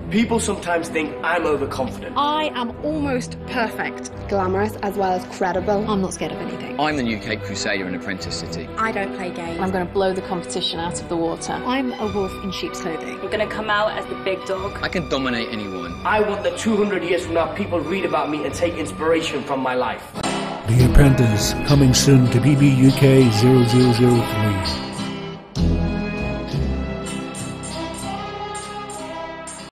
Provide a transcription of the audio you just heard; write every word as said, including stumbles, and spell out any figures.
People sometimes think I'm overconfident. I am almost perfect. Glamorous as well as credible. I'm not scared of anything. I'm the new Cape Crusader in Apprentice City. I don't play games. I'm going to blow the competition out of the water. I'm a wolf in sheep's clothing. I'm going to come out as the big dog. I can dominate anyone. I want that two hundred years from now people read about me and take inspiration from my life. The Apprentice, coming soon to B B U K zero zero zero three.